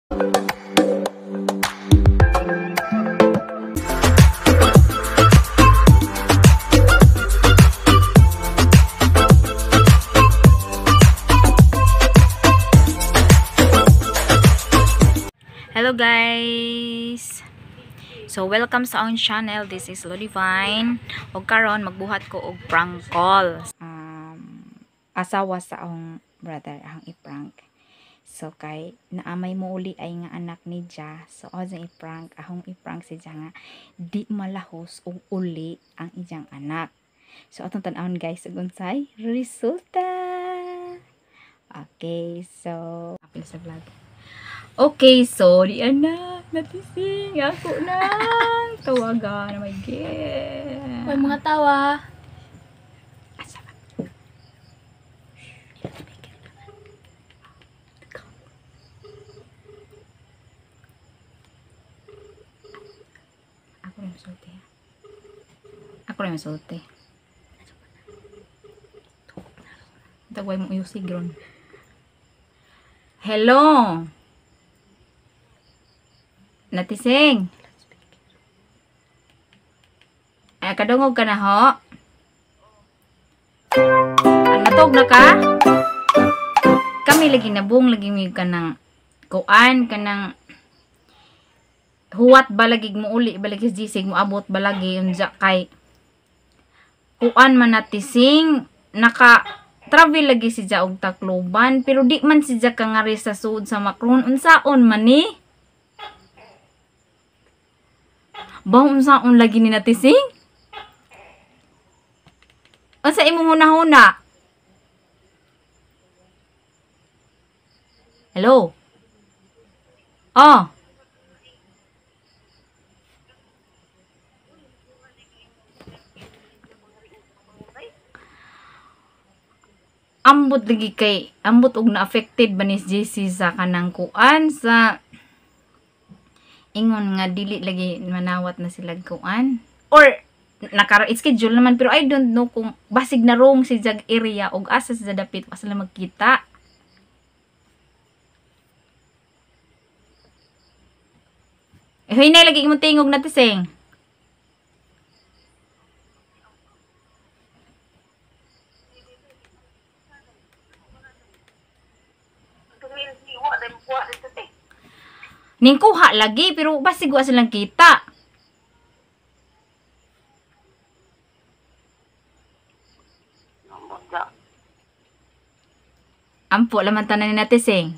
Hello guys! So welcome sa akong channel. This is Lodivine. Og karon magbuhat ko og prank call. Asawa sa akong brother ang i-prank. So kay naamay mo uli ay nga anak ni Ja. So sa i-prank, akong i-prank si Ja nga di malahos og uli ang iyang anak. So atong tan-awon guys ug unsay resulta. Okay, so apil sa vlog. Okay, sorry anak, natising ako na. Tawagan, oh my God. May mga tawa. Asa ba? Ako rin masulti. Ako rin masulti. Tawag mo yung sigron. Hello! Natising. Kadungog ka na ho. Natog na ka? Kami lagi nabung lagi mi ka ng kuan ka ng huwat balagig mo uli balagig gisig mo abot balagi unja kay kuan man natising naka travel lagi si Ja og Tacloban pero di man si Ja kangari sa suod sa Macron unsaon man ni? Bawang unsaon lagi ni natising? Unsa imong hunahuna? Hello? Oh. Ambot lagi kay ambot og na affected ba ni JC sa kanang kuan sa ingon nga dili lagi manawat na sila kuan or naka-schedule naman pero I don't know kung basig na wrong si jag area og asa sa dapit pa sila magkita. Hinay lagi mo tingog na tiseng. Ning kuha lagi pero basig wa silang kita. Ampo laman tanan ni natising.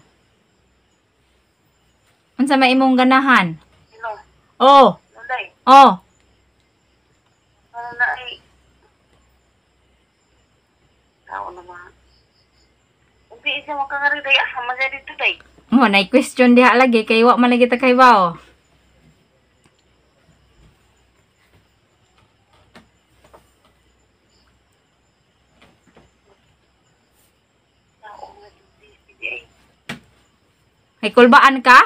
Unsa may imong ganahan? Oh. Oh. Mo na question diha lagi kay wa man lagi ta kay bao. Ay kulbaan ka?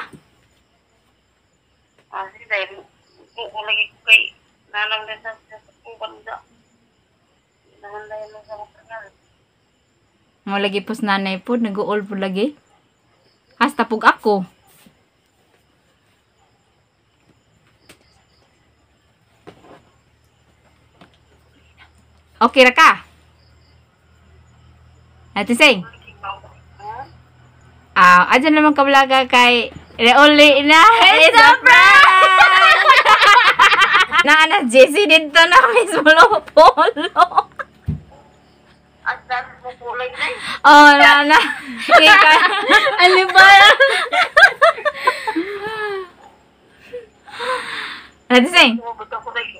Sige dahil ko lagi kay nanang din sa uban da. Nanday mo sa mga. Mo lagi pus nanay pod nag-uol pod lagi. Hasta pug ako. Okay ra ka? Natising? Aja naman kablaga kay Reoli na. It's a prank! Na anak Jessie dito na mismo polo. Asan mo kulay na. Oh, na. Ika. Ano ba? Natising? Buto ko lagi.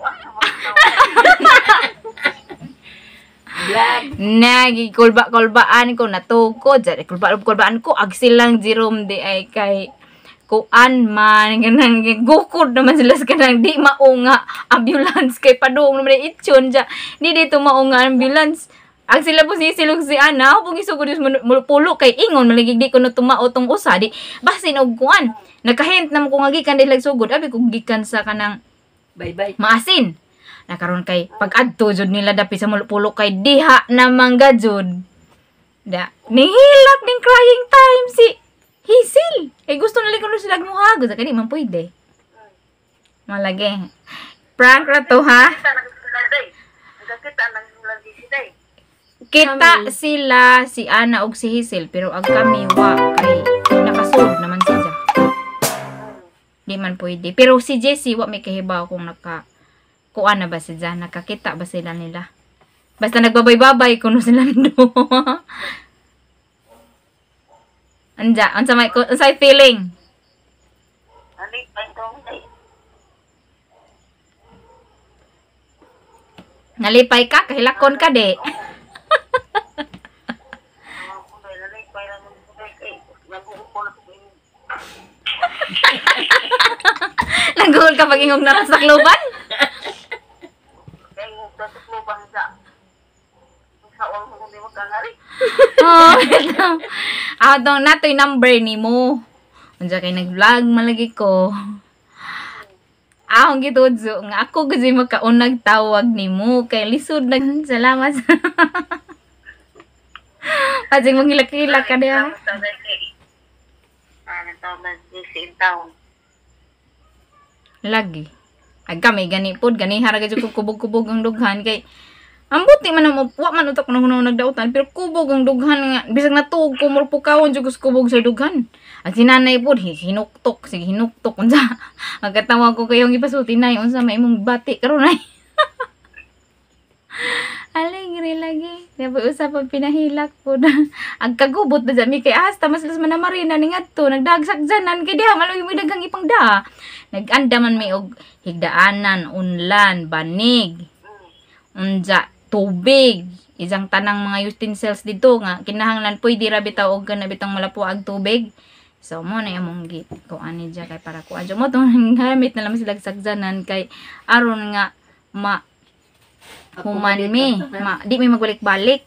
Nagi kulbaan ko natukod. Jadi kulbaan ko agsil lang Jerome di ay kay kuan man kanang gukod naman sila sa kanang di maunga ambulance kay padung naman itson ja. Di dito maunga ambulance. Ang sila po sisilog si Ana, pong isugod pulo kay ingon maligig di ko na tumao tong usa di basin og kuan. Nakahint na mo kung gikan di sugod abi kung gikan sa kanang Bye-bye. maasin. Nakaroon kay pag-adto jud nila dapi sa pulo kay diha na mangga jud. Da, nihilak ning crying time si Hisil! Eh, gusto na ko sila muhagos. Kani man pwede. Malagi. Prank ra to, ha? Kita nang sila day. Kita nang sila di si day. Kita sila, si Ana og si Hisil. Pero ag kami, wa. Kay, nakasod naman siya. Di man pwede. Pero si Jessie, wa may kahibaw kung kuan na ba siya. Nakakita ba sila nila. Basta nagbabay-babay kuno sila do. Anja, unsay feeling? Ani pa itong day. Nalipay ka, kahilakon ka de. Ako day lalay pa lang ng day kay nag-uupo na ko ini. Nagul ka pag-ingog na sa kluban? Kay mo sa lubang sa. Sa wala mo di magkangari. Oh, ito. Atong natoy number ni mo. Unsa kay nag-vlog malagi ko. Akong gitudso nga ako kasi makaunag tawag ni mo kay lisod na salamat. Pasig manghilak-hilak ka diha. Lagi. Ay kami gani pod gani hara gyud ko kubog-kubog ang dughan kay ang buti man mo wa man utak nang nagdautan pero kubog ang dughan nga bisag natuog ko murpukawon jud ko kubog sa dughan. Ang sinanay pod hinuktok sige hinuktok unsa. Magkatawa ko kayong ipasulti nay unsa may imong bati karon nay. Alegre lagi. Dapat usap pag pinahilak po na. Ang kagubot na dyan. Kay hasta mas man na marina ni ngadto. Nagdagsak dyanan. Kay diha maluwi mo dagang ipang da. Naganda man may og higdaanan, unlan, banig, unja, tubig. Isang tanang mga utensils dito nga. Kinahanglan pwede ra bitaw og kana bitang malapuag tubig. So mo na imong git. Kung ani dyan kay para ko. Adyo mo itong gamit na lang sila sakjanan kay aron nga human mi. Di mi magbalik-balik.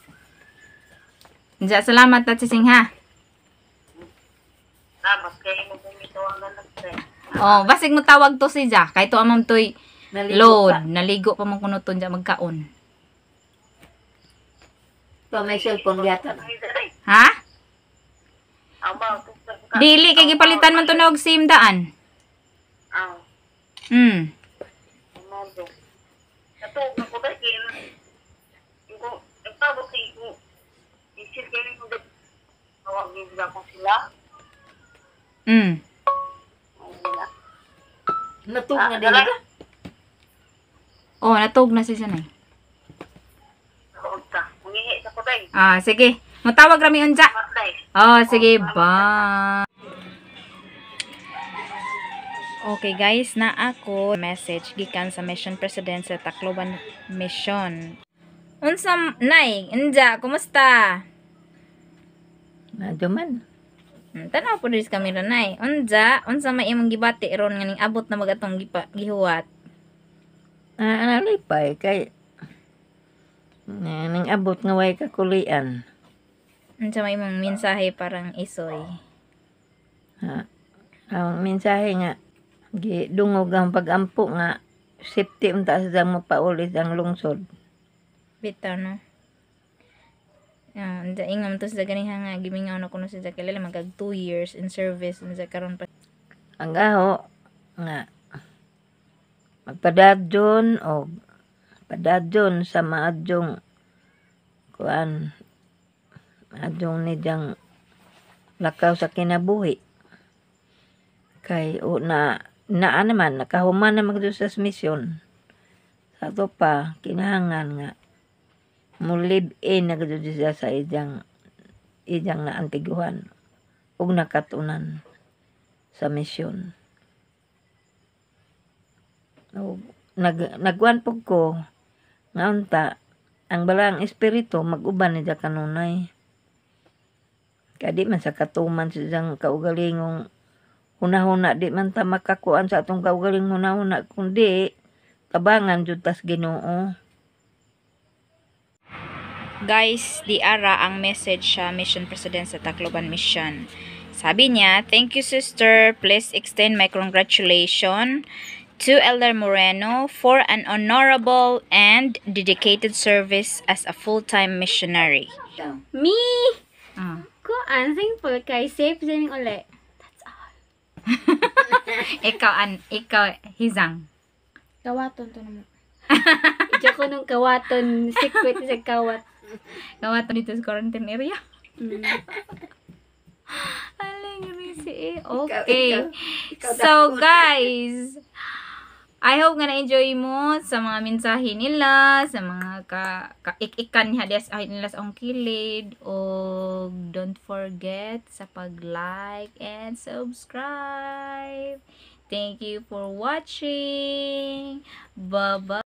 Diya, salamat at sising ha. Salamat kayo mo bumito ang nalagay. Oh, basig mo tawag to si Diya. Kay to amam to'y load. Naligo pa mong kunuton Diya magkaon. Pa may cellphone yata. Ha? Aba, Dili, kay gipalitan man to na og SIM daan. Hmm. Natulog ako dahil yung nagtabot yung isip kayo yung tawagin sila ko sila. Hmm. Natug na din ka? Oh, natog na si Sanay. Tawag ka. Mungihi sa ko dahil. Ah, sige. Matawag rami unja. Matay. Oh, sige, bye. Okay guys, na ako message gikan sa Mission President sa Tacloban Mission. Unsa nay, inja, kumusta? Medyo man. Tanaw po diri sa kamera nay. Unsa may imong gibati ron nga ning abot na magatong gihuwat? Analipay kay nang abot nga way kakulian. Unsa may imong mensahe parang isoy? Ha. Ang mensahe nga gidungog ang pagampo nga safety unta sa mo paulit ang lungsod. Bitaw no. Ingam to sa ganiha nga gimingaw na kuno sa kilala magag 2 years in service unsa karon pa. Ang gaho nga magpadadyon o padadyon sa maadyong kuan maadyong ni diyang lakaw sa kinabuhi kay naa naman nakahuman na magdo sa misyon sa to pa kinahangan nga mo live in na gud siya sa ijang na antiguhan ug nakatunan sa misyon. Nagwan pug ko nga unta ang balang espiritu mag-uban ni kanunay. Kadi man sa katuman sa iyang kaugalingong hunahuna di man ta makakuan sa atong kaugaling hunahuna kundi tabangan jud tas Ginoo. Guys, di ara ang message sa Mission President sa Tacloban Mission. Sabi niya, thank you sister, please extend my congratulations to Elder Moreno for an honorable and dedicated service as a full-time missionary. Me! Ah. kuan simple kay safe din uli. Ikaw, Hizang. Kawaton to naman. Ija ko nung kawaton, secret sa kawat. Kawato dito sa quarantine area. Mm. Aling risi eh. Okay. ikaw So, guys, I hope nga na-enjoy mo sa mga mensahe nila, sa mga ik-ikan nila sa akong kilid. O don't forget sa pag-like and subscribe. Thank you for watching. Bye-bye.